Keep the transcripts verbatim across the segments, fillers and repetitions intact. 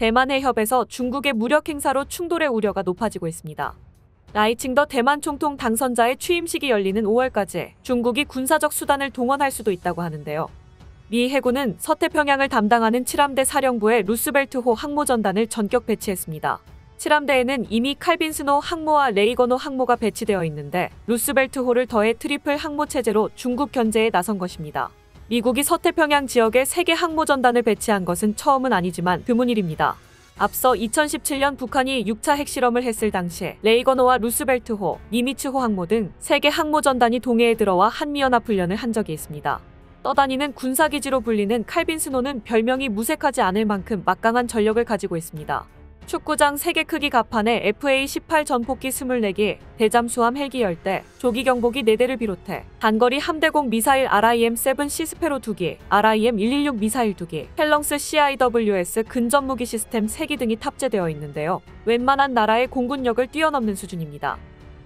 대만 해협에서 중국의 무력 행사로 충돌의 우려가 높아지고 있습니다. 라이칭더 대만 총통 당선자의 취임식이 열리는 오월까지 중국이 군사적 수단을 동원할 수도 있다고 하는데요. 미 해군은 서태평양을 담당하는 칠함대 사령부에 루스벨트호 항모전단을 전격 배치했습니다. 칠함대에는 이미 칼빈스노 항모와 레이거노 항모가 배치되어 있는데 루스벨트호를 더해 트리플 항모 체제로 중국 견제에 나선 것입니다. 미국이 서태평양 지역에 세 개 항모전단을 배치한 것은 처음은 아니지만 드문 일입니다. 앞서 이천십칠 년 북한이 육 차 핵실험을 했을 당시 레이거노와 루스벨트호, 니미츠호 항모 등 세 개 항모전단이 동해에 들어와 한미연합훈련을 한 적이 있습니다. 떠다니는 군사기지로 불리는 칼빈스노는 별명이 무색하지 않을 만큼 막강한 전력을 가지고 있습니다. 축구장 세 개 크기 갑판에 에프에이 십팔 전폭기 이십사 기, 대잠수함 헬기 십 대, 조기경보기 네 대를 비롯해 단거리 함대공 미사일 알아이엠 세븐 시스페로 두 기, 알아이엠 백십육 미사일 두 기, 펠렁스 씨아이더블유에스 근접무기 시스템 세 기 등이 탑재되어 있는데요. 웬만한 나라의 공군력을 뛰어넘는 수준입니다.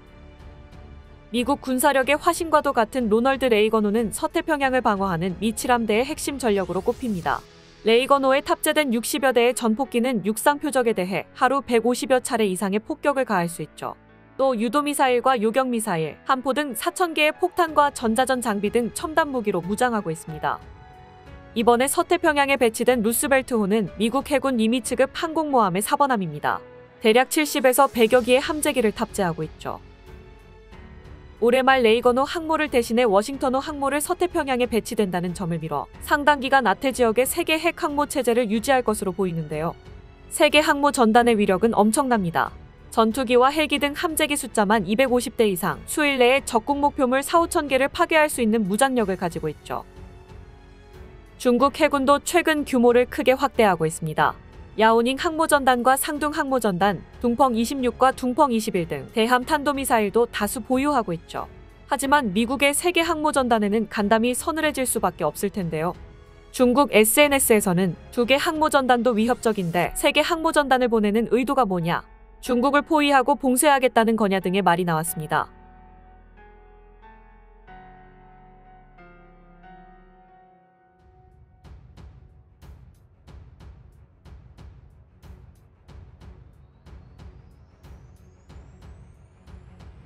미국 군사력의 화신과도 같은 로널드 레이거노는 서태평양을 방어하는 미 칠함대의 핵심 전력으로 꼽힙니다. 레이거노에 탑재된 육십여 대의 전폭기는 육상 표적에 대해 하루 백오십여 차례 이상의 폭격을 가할 수 있죠. 또 유도미사일과 요격미사일, 함포 등 사천 개의 폭탄과 전자전 장비 등 첨단 무기로 무장하고 있습니다. 이번에 서태평양에 배치된 루스벨트호는 미국 해군 니미츠급 항공모함의 사번함입니다. 대략 칠십에서 백여 기의 함재기를 탑재하고 있죠. 올해 말 레이거노 항모를 대신해 워싱턴호 항모를 서태평양에 배치된다는 점을 미뤄 상당 기간 아태 지역의 세계 핵 항모 체제를 유지할 것으로 보이는데요. 세계 항모 전단의 위력은 엄청납니다. 전투기와 헬기 등 함재기 숫자만 이백오십 대 이상, 수일 내에 적국 목표물 사오천 개를 파괴할 수 있는 무장력을 가지고 있죠. 중국 해군도 최근 규모를 크게 확대하고 있습니다. 야오닝 항모전단과 상둥 항모전단, 둥펑 이십육과 둥펑 이십일 등 대함 탄도미사일도 다수 보유하고 있죠. 하지만 미국의 세 개 항모전단에는 간담이 서늘해질 수밖에 없을 텐데요. 중국 에스엔에스에서는 두 개 항모전단도 위협적인데 세 개 항모전단을 보내는 의도가 뭐냐, 중국을 포위하고 봉쇄하겠다는 거냐 등의 말이 나왔습니다.